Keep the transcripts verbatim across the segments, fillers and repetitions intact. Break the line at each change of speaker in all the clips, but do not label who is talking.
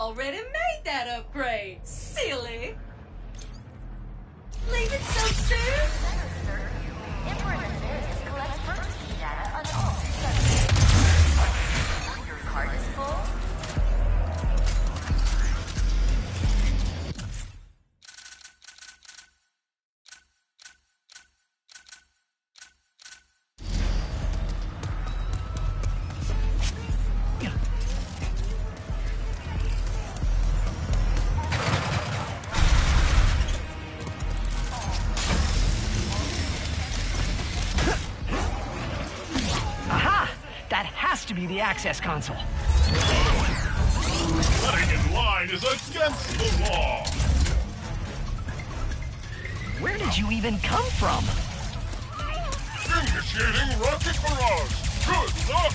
already made that upgrade. Silly. Leave it so soon?
Important Affairs collects purchasing data on all subjects. Your card is full.
To be the access console.
Cutting in line is against the law.
Where did you even come from?
Initiating rocket barrage. Good luck.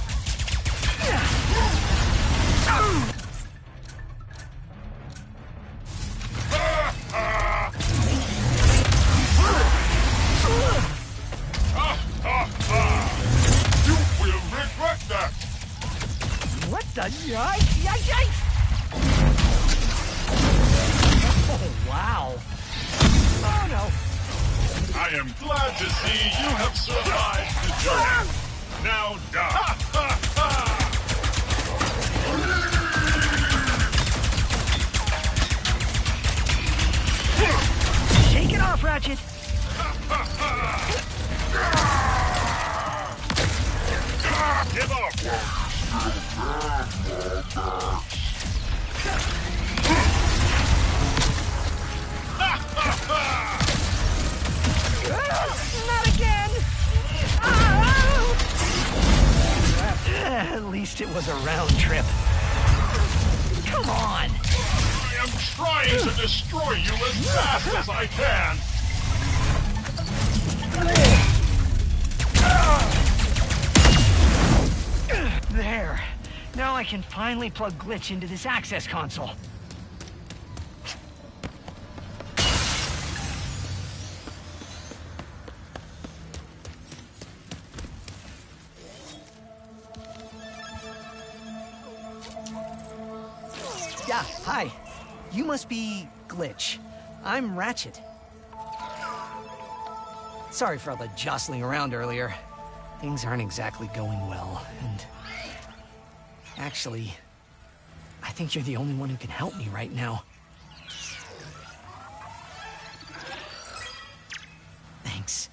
What the yikes? Yikes, yikes! Oh, wow. Oh, no.
I am glad to see you have survived the journey. Now die.
Shake it off, Ratchet.
Give up.
Not again! At least it was a round trip. Come on!
I am trying to destroy you as fast as I can.
There. Now I can finally plug Glitch into this access console. Yeah, hi. You must be Glitch. I'm Ratchet. Sorry for all the jostling around earlier. Things aren't exactly going well, and... Actually, I think you're the only one who can help me right now. Thanks.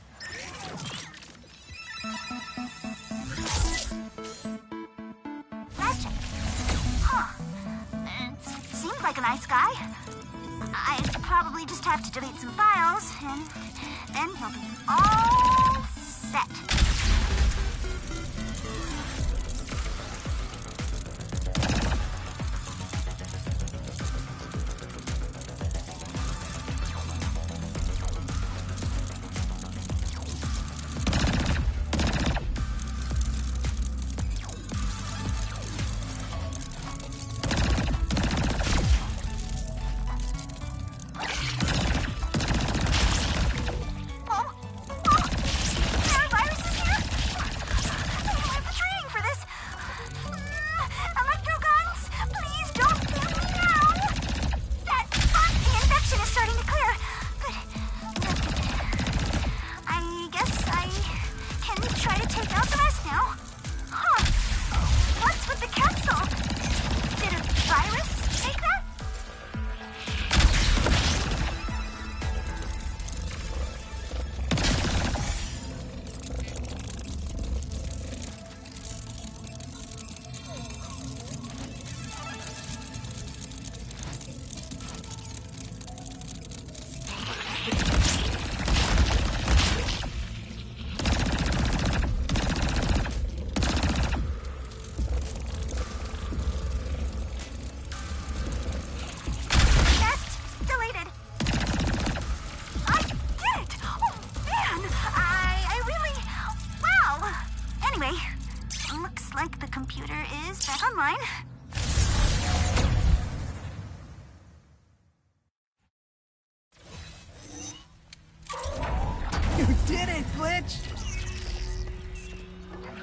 Ratchet. Huh. It seems like a nice guy. I probably just have to delete some files, and then he'll be all set.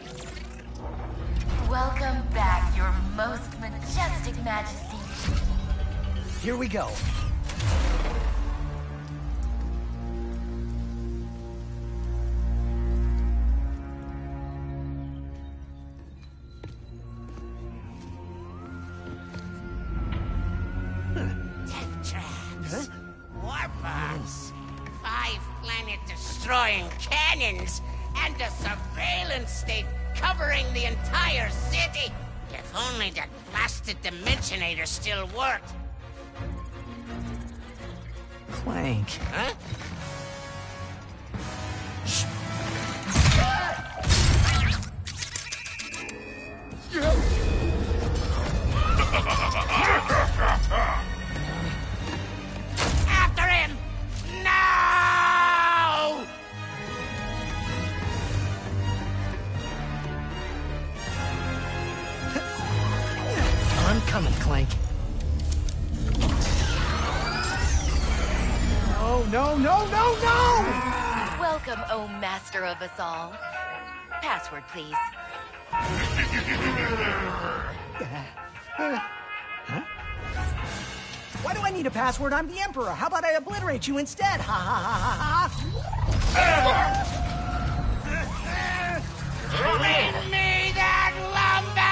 Welcome back, your most majestic majesty.
Here we go.
Death traps. Warbots. Five planet-destroying cannons. And a surveillance state covering the entire city. If only that blasted Dimensionator still worked.
Clank.
Huh? After him! No!
I'm coming, Clank. No, no, no, no, no!
Welcome, oh master of us all. Password, please.
Why do I need a password? I'm the Emperor. How about I obliterate you instead? Ha ha ha ha ha!
Bring me that lumber!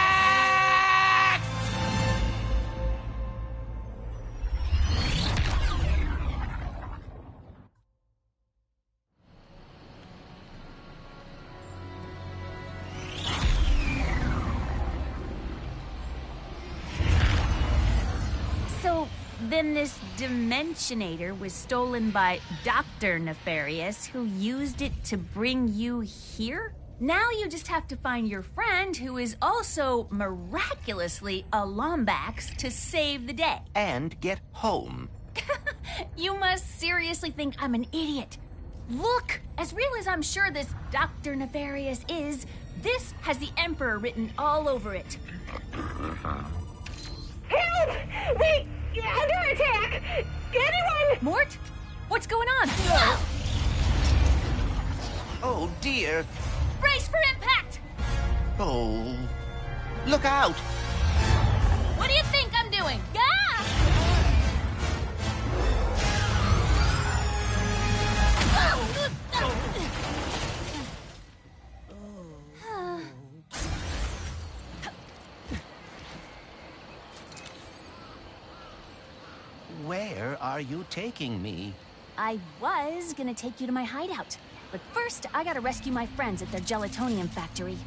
So, then this Dimensionator was stolen by Doctor Nefarious, who used it to bring you here? Now you just have to find your friend, who is also miraculously a Lombax, to save the day.
And get home.
You must seriously think I'm an idiot. Look, as real as I'm sure this Doctor Nefarious is, this has the Emperor written all over it.
Help! We under attack! Anyone?
Mort? What's going on?
Oh, dear.
Brace for impact!
Oh. Look out!
What do you think I'm doing? Ah!
Where are you taking me?
I was gonna take you to my hideout, but first I gotta rescue my friends at their gelatonium factory.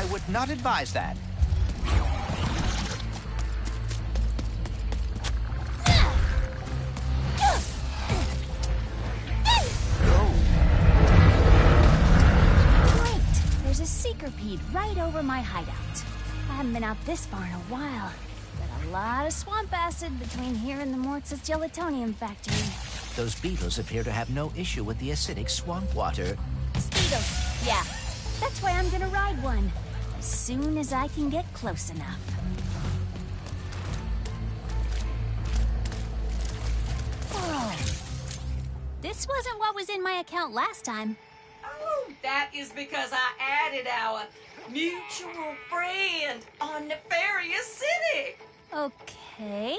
would not advise that.
Great! There's a seekerpede right over my hideout. I haven't been out this far in a while. Got a lot of swamp acid between here and the Mortz's gelatonium factory.
Those beetles appear to have no issue with the acidic swamp water.
Beetles, yeah. That's why I'm gonna ride one. As soon as I can get close enough. Oh. This wasn't what was in my account last time.
Oh, that is because I added our mutual friend on Nefarious City.
Okay.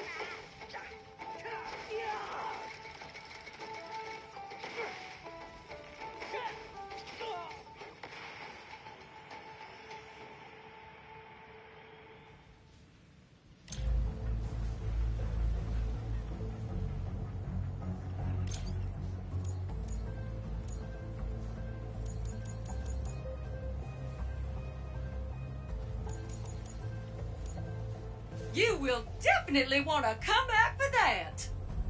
You will definitely want to come back for that.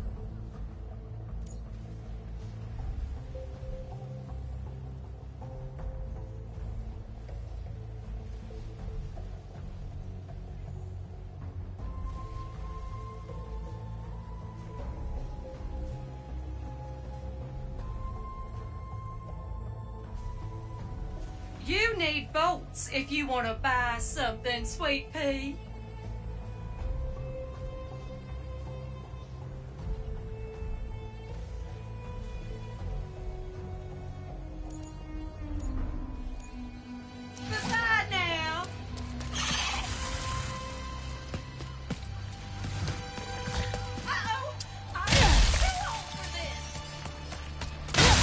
You need votes if you want to buy something, Sweet Pea. Goodbye now. Uh-oh, I'm too old for this.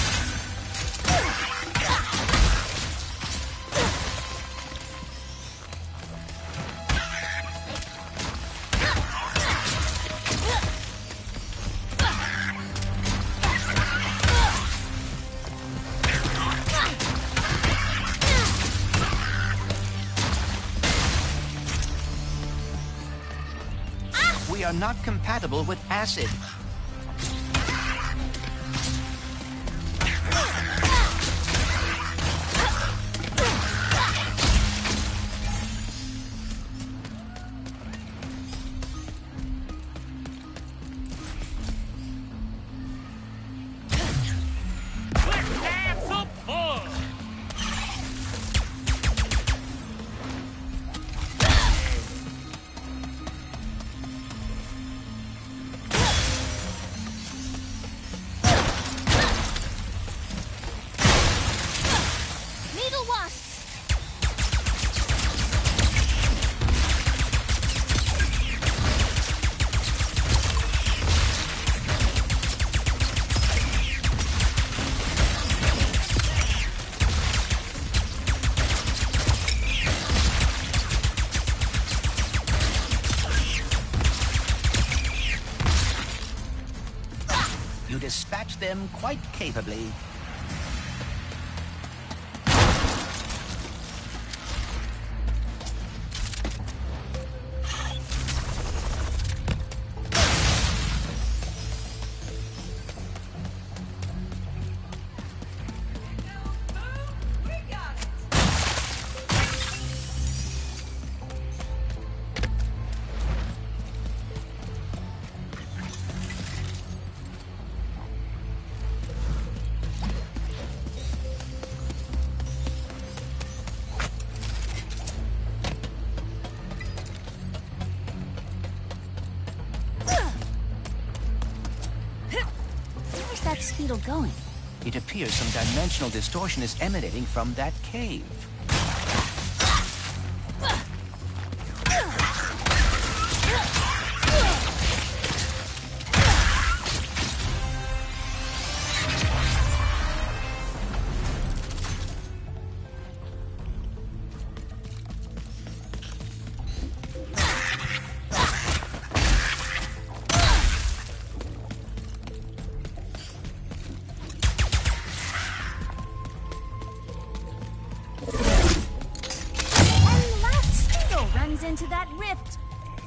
We are not compatible with acid.
Let's have some fun!
Needle wasps!
You dispatch them quite capably.
We got it.
Where's that speedle going?
It appears some dimensional distortion is emanating from that cave.
Yeah.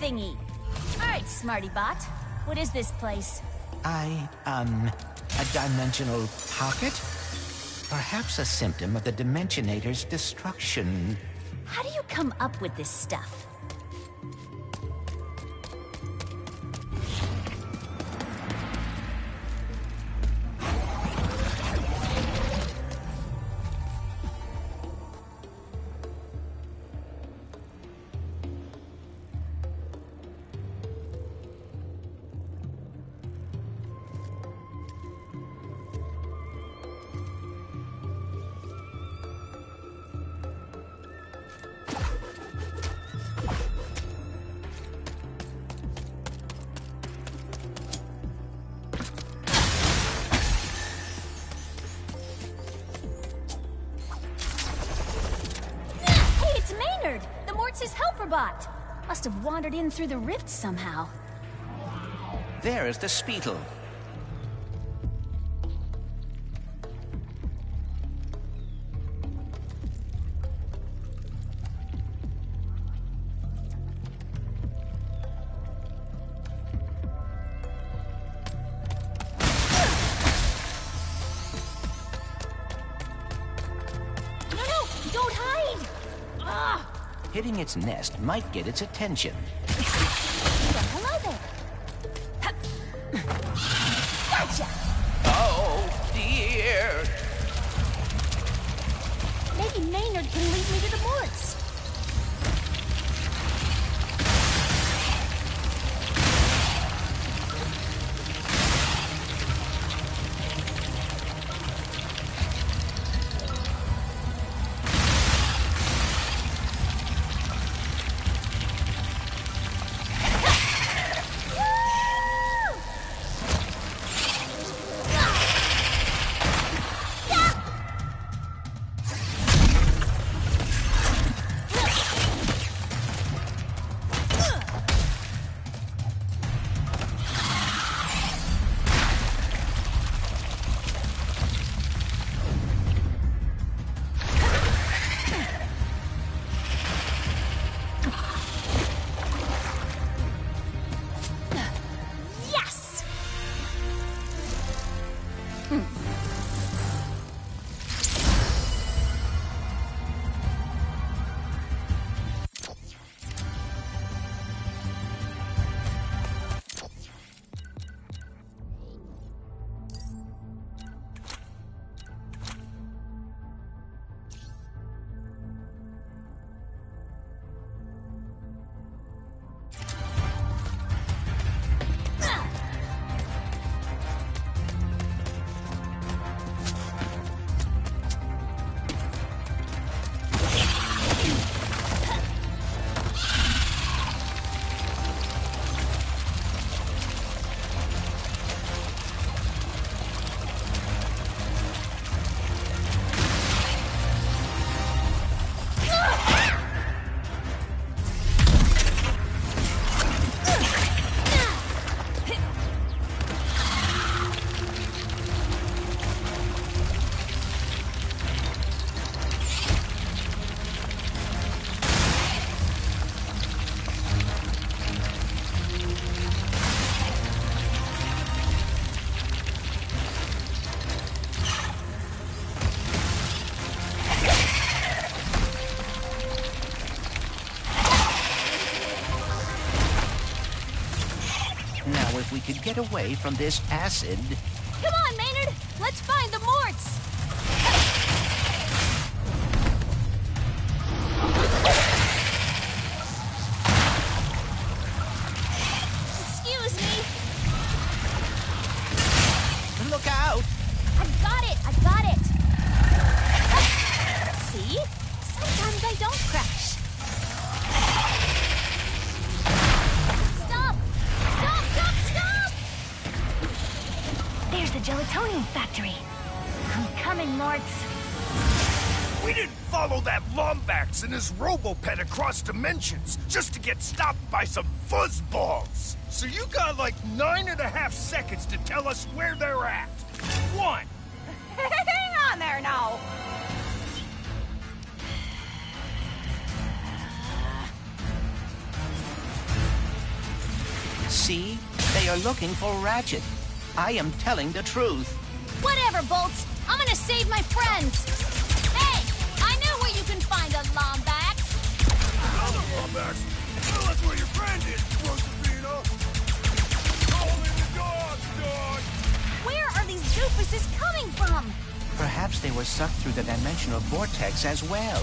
thingy. All right, Smarty Bot. What is this place?
I, um, a dimensional pocket? Perhaps a symptom of the Dimensionator's destruction.
How do you come up with this stuff? The Morts' helper bot. Must have wandered in through the rift somehow.
There is the Speetle.
No, no! Don't hide! Ah!
Hitting its nest might get its attention.
Well, hello there. Gotcha!
Oh, dear!
Maybe Maynard can lead me to the Morts.
If we could get away from this acid.
Come on, Maynard! Let's find the Morts! Excuse me!
Look out!
I got it! I got it! See? Sometimes I don't crash. There's the gelatonium factory. I'm coming, Morts.
We didn't follow that Lombax and his Robopet across dimensions just to get stopped by some fuzzballs. So you got like nine and a half seconds to tell us where they're at. One.
Hang on there now.
See? They are looking for Ratchet. I am telling the truth.
Whatever, Bolts. I'm gonna save my friends. Hey, I know where you can find a Lombax.
Another Lombax? Well, that's where your friend is, Josephina. Call in the dogs, dog.
Where are these doofuses coming from?
Perhaps they were sucked through the dimensional vortex as well.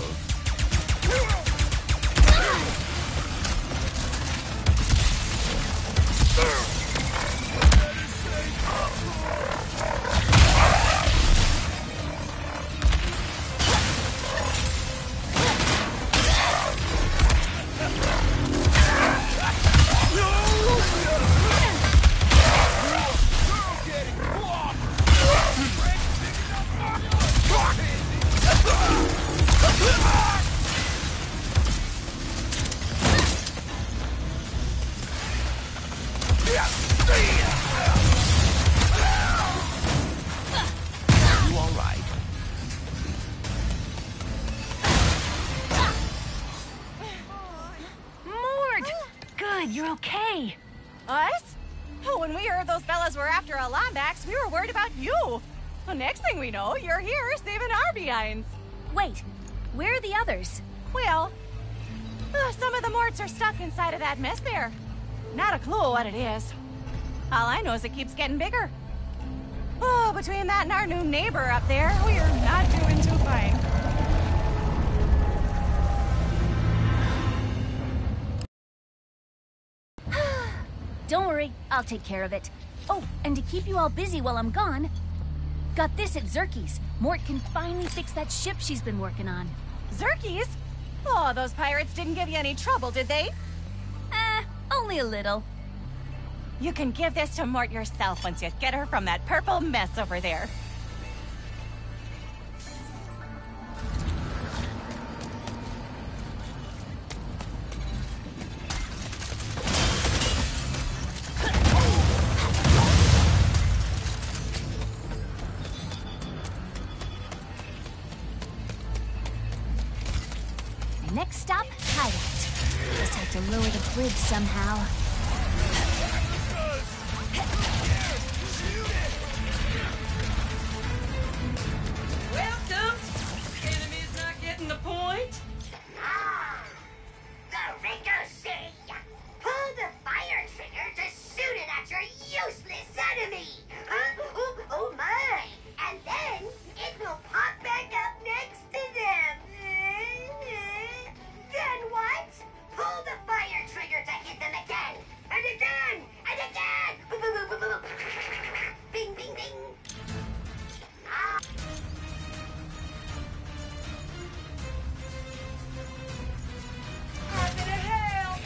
You're okay.
Us? Oh, when we heard those fellas were after a Lombax, we were worried about you. Well, next thing we know, you're here saving our behinds.
Wait, where are the others?
Well, uh, some of the Morts are stuck inside of that mess there. Not a clue what it is. All I know is it keeps getting bigger. Oh, between that and our new neighbor up there, we're not doing too fine.
Don't worry, I'll take care of it. Oh, and to keep you all busy while I'm gone, got this at Zerky's. Mort can finally fix that ship she's been working on.
Zerky's? Oh, those pirates didn't give you any trouble, did they?
Eh, only a little.
You can give this to Mort yourself once you get her from that purple mess over there.
Next stop, Hideout. Just have to lower the bridge somehow.
Welcome! Enemy's not getting the point?
Ah! The ricochet! Pull the fire trigger to shoot it at your useless enemy! Huh? Oh, oh my! And then it will pop back up next to them! Then what? Pull the fire trigger to hit them again! And again! And again! Bing, bing, bing! Ah!
I'm gonna help!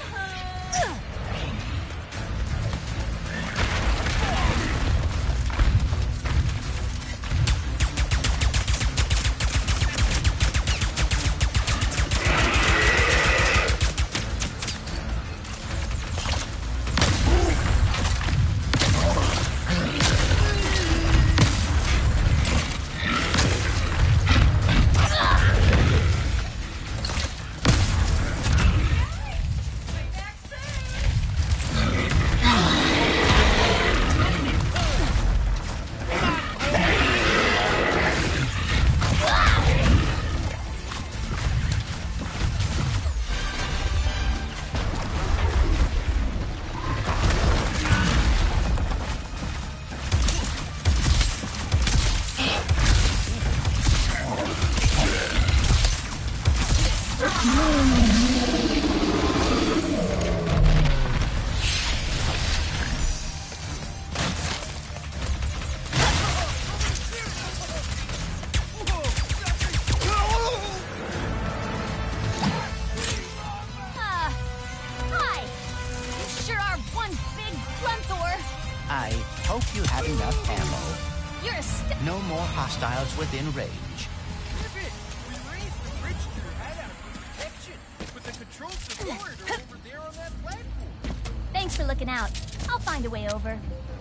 I hope you have enough ammo.
You're a st-
No more hostiles within range.
Pivot! We raised the bridge to your hideout for protection, but the controls to the board are over there on that platform.
Thanks for looking out. I'll find a way over.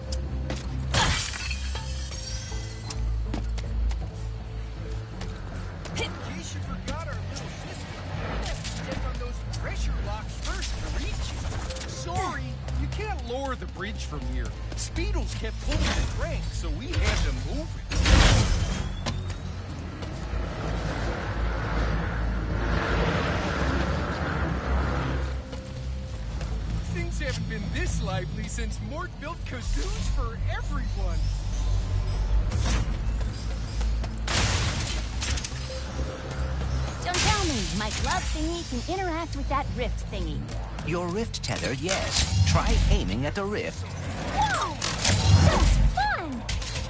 In case you forgot our little system, you have to step on those pressure locks first to reach you. Sorry, you can't lower from here. Speedles kept pulling the crank, so we had to move it. Things haven't been this lively since Mort built kazoos for everyone.
Don't tell me my glove thingy can interact with that rift thingy.
Your rift tether, yes. Try aiming at the rift.
Whoa! That's fun!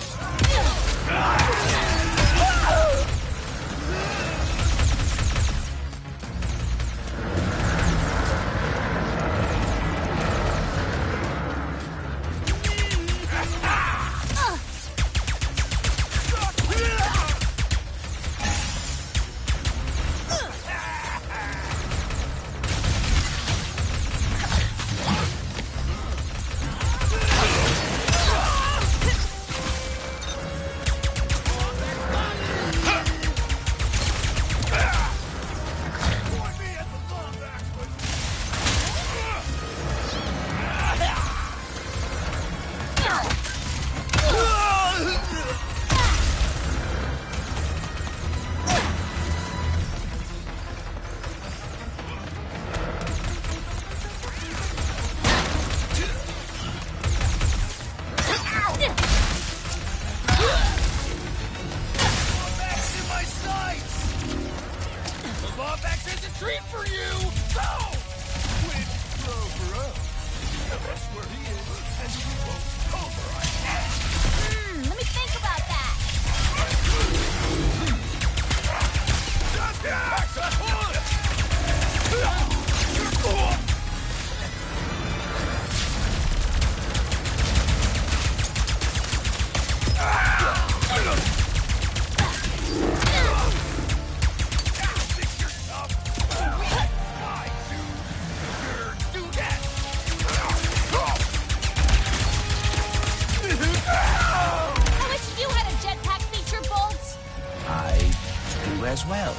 As well.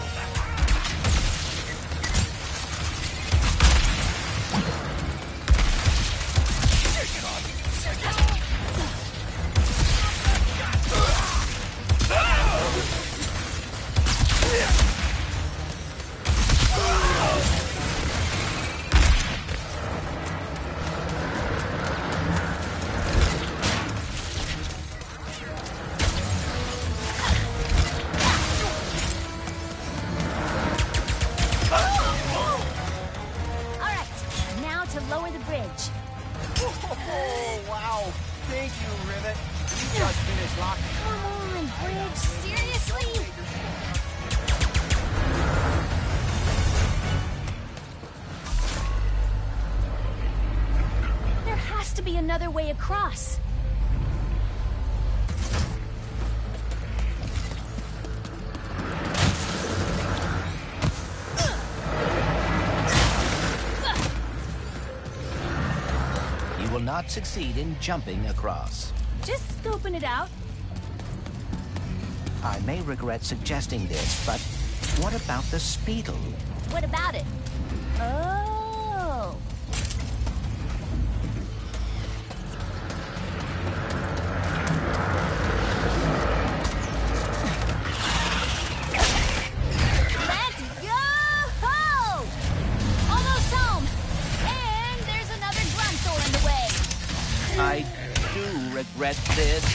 Another way across.
You will not succeed in jumping across.
Just scoping it out.
I may regret suggesting this, but what about the Speedle?
What about it? Oh.
I do regret this.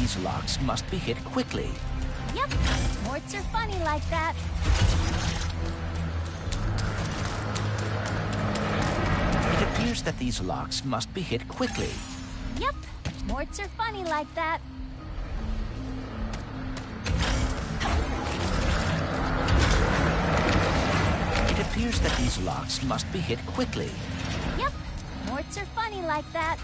these locks must be hit quickly.
Yep, morts are funny like that.
It appears that these locks must be hit quickly.
Yep, morts are funny like that.
It appears that these locks must be hit quickly.
Yep, morts are funny like that.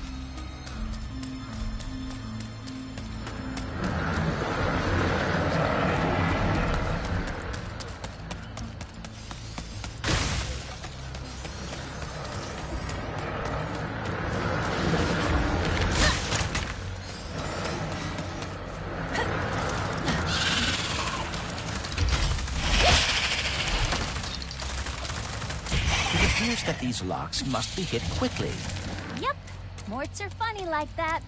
That these locks must be hit quickly.
Yep, morts are funny like that.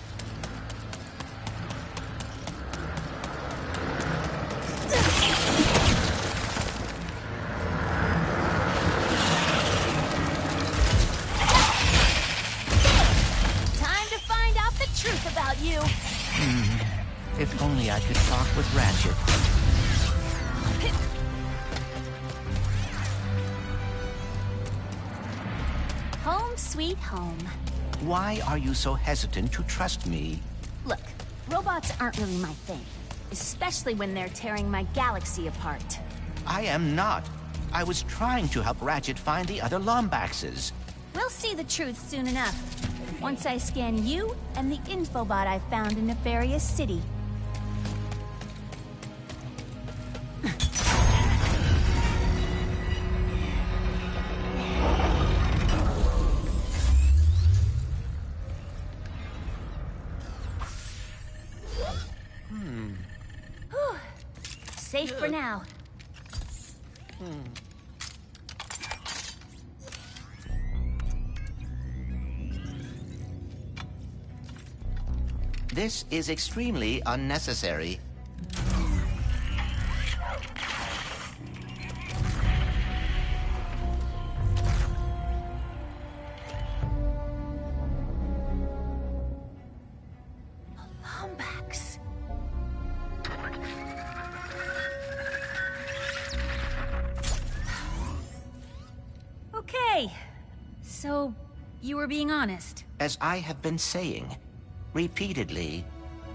Time to find out the truth about you.
Hmm. If only I could talk with Ratchet.
Home sweet home.
Why are you so hesitant to trust me?
Look, robots aren't really my thing. Especially when they're tearing my galaxy apart.
I am not. I was trying to help Ratchet find the other Lombaxes.
We'll see the truth soon enough. Once I scan you and the infobot I found in Nefarious City. Safe for now.
Hmm. This is extremely unnecessary.
Lombax. Okay, so you were being honest.
As I have been saying, repeatedly.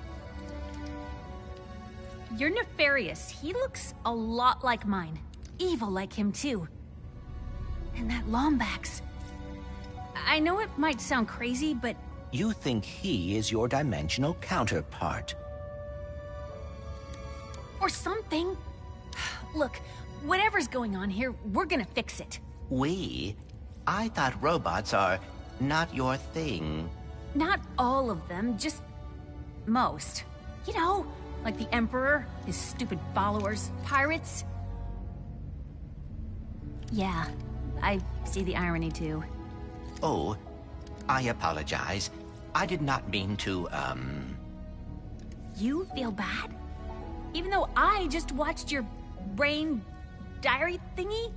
You're Nefarious. He looks a lot like mine. Evil like him, too. And that Lombax. I know it might sound crazy, but...
You think he is your dimensional counterpart.
Or something. Look, whatever's going on here, we're gonna fix it.
We? I thought robots are not your thing.
Not all of them, just most. You know, like the Emperor, his stupid followers, pirates. Yeah, I see the irony too.
Oh, I apologize. I did not mean to, um...
You feel bad? Even though I just watched your brain diary thingy?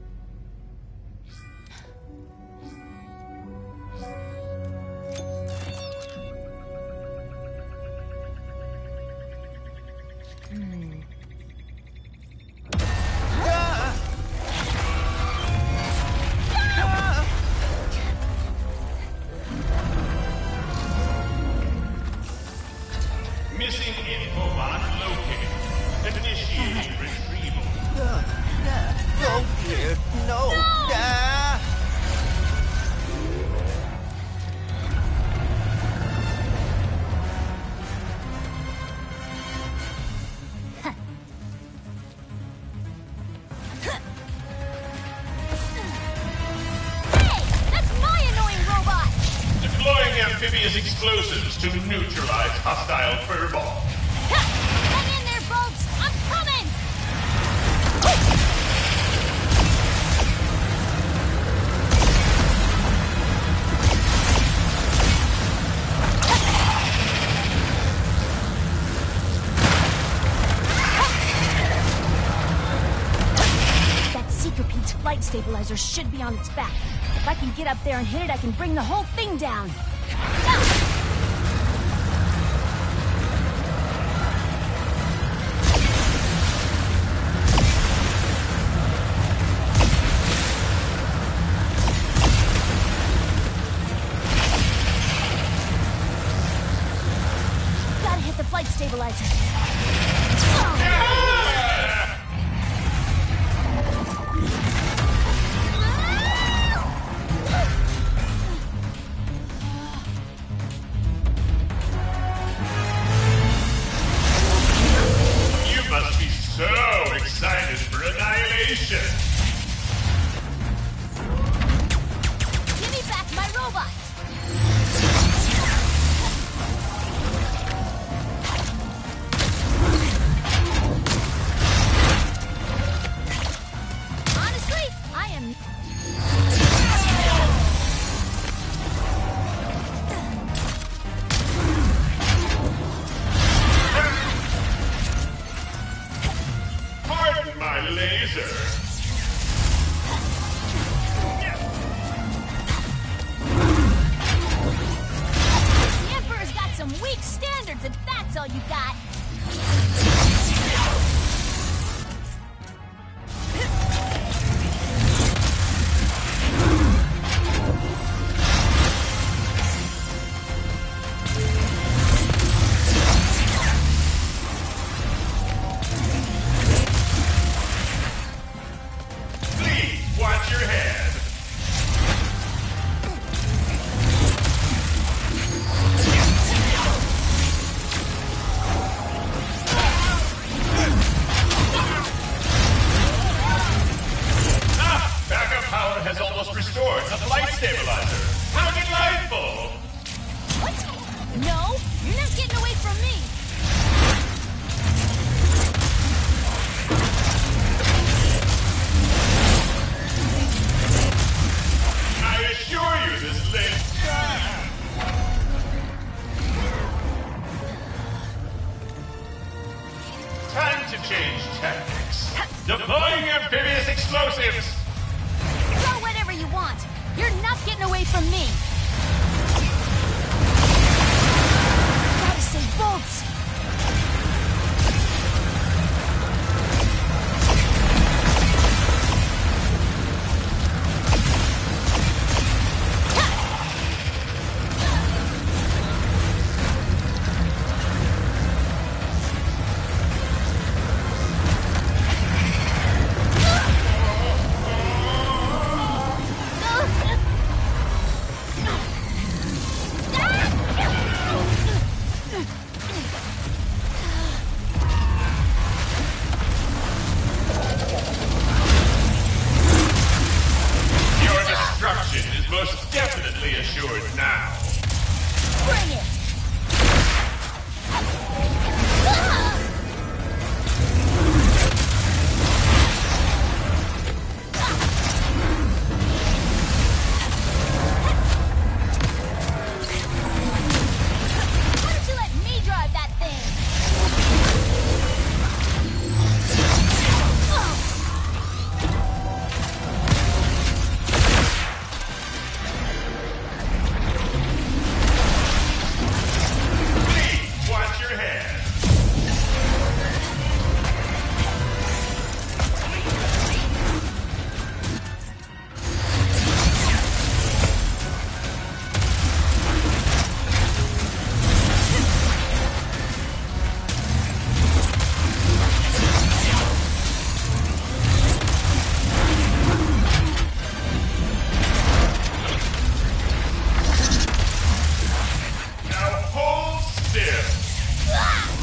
Missing infobot located. Initiating retrieval.
Uh, uh, oh dear, no!
No!
Uh.
Hey! That's my annoying robot!
Deploying amphibious explosives to neutralize hostile furball.
Hang in there, Bolts! I'm coming! That Seekerpete's flight stabilizer should be on its back. If I can get up there and hit it, I can bring the whole thing down. Ah! flight stabilizer.
You must be so excited for annihilation.
Give me back my robot. Honestly, I am...
Pardon my laser.
The Emperor's got some weak standards, if that's all you got.
Please watch your head. Ah, backup power has almost restored the flight stabilizer. How delightful!
What? No, you're not getting away from me.
I assure you this late... Time to change tactics. Deploying amphibious explosives.
Throw whatever you want. You're not getting away from me. Gotta save bolts.
Your destruction is most definitely assured now.
Bring it. Why don't you let me drive that thing?
Please watch your head. Now hold still.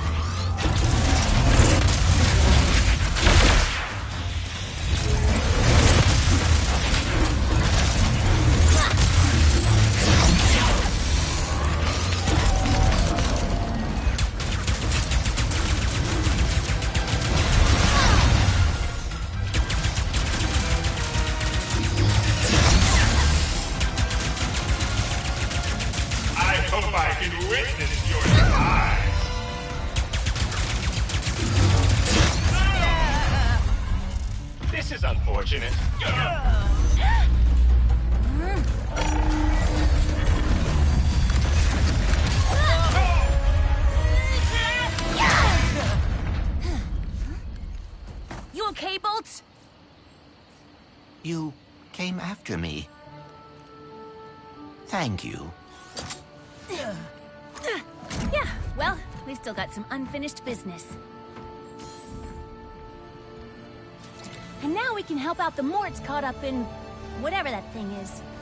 I hope I can witness your demise. This is unfortunate.
You okay, Bolts?
You came after me. Thank you.
Yeah, well, we've still got some unfinished business. And now we can help out the Morts caught up in whatever that thing is.